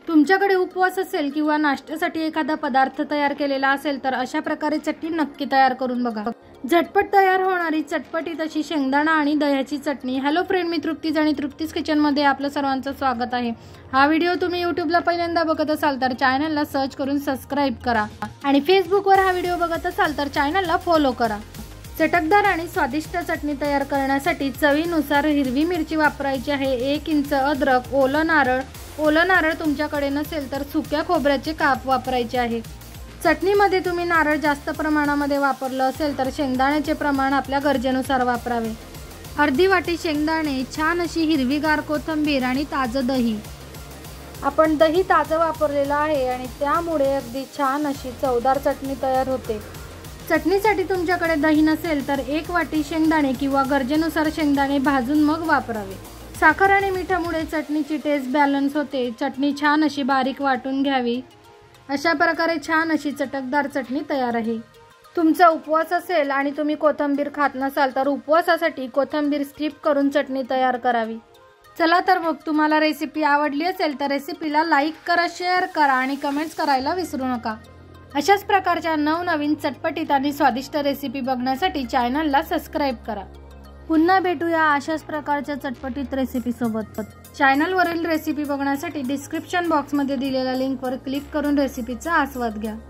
तुमच्याकडे उपवास असेल किंवा नाश्त्यासाठी एखादा पदार्थ तयार केलेला असेल तर अशा प्रकारे चटणी नक्की तयार करून बघा। झटपट तयार होणारी चटपटीत अशी शेंगदाणा आणि दह्याची चटणी। हॅलो फ्रेंड, मी तृप्तीज आणि तृप्तीज किचन मध्ये आपलं सर्वांचं स्वागत आहे। हा व्हिडिओ तुम्ही यूट्यूबला पहिल्यांदा बघत असाल तर चॅनलला सर्च करून सबस्क्राइब करा आणि फेसबुकवर हा व्हिडिओ बघत असाल तर चॅनलला फॉलो करा। चटकदार आणि स्वादिष्ट चटणी तयार करण्यासाठी चवीनुसार हिरवी मिरची वापरायची आहे। 1 इंच अद्रक, ओलं नारळ तुमच्याकडे नसेल तर सुक्या खोबऱ्याचे काप वापरायचे आहे। चटणीमध्ये तुम्ही नारळ जास्त प्रमाणामध्ये वापरलं असेल तर शेंगदाण्याचे प्रमाण आपल्या गरजेनुसार वापरावे। अर्धी वाटी शेंगदाणे, छान अशी हिरवीगार कोथिंबीर आणि ताजं दही। आपण दही ताजं वापरलेलं आहे आणि त्यामुळे अगदी छान अशी चवदार चटणी तयार होते। चटणीसाठी तुमच्याकडे दही नसेल तर 1 वाटी शेंगदाणे किंवा गरजेनुसार शेंगदाणे भाजून मग वापरावे। साखर आणि मिठामुळे चटणीची टेस्ट बॅलन्स होते। चटणी छान अशी बारीक वाटून घ्यावी। अशा प्रकारे छान अशी चटकदार चटणी तयार आहे। तुमचा उपवास असेल आणि तुम्ही कोथिंबीर खात नसाल तर उपवासासाठी कोथिंबीर स्किप करून चटणी तयार करावी। चला तर मग तुम्हाला रेसिपी आवडली असेल तर रेसिपीला लाईक करा, शेअर करा आणि कमेंट्स करायला विसरू नका। अशाच प्रकारच्या नवनवीन चटपटीत आणि स्वादिष्ट रेसिपी बघण्यासाठी चॅनलला सबस्क्राइब करा। पुन्हा भेटूया अशाच प्रकारच्या चटपटीत रेसिपी सोबत। चॅनलवरील रेसिपी बघण्यासाठी डिस्क्रिप्शन बॉक्समध्ये दिलेल्या लिंकवर क्लिक करून रेसिपीचा आस्वाद घ्या।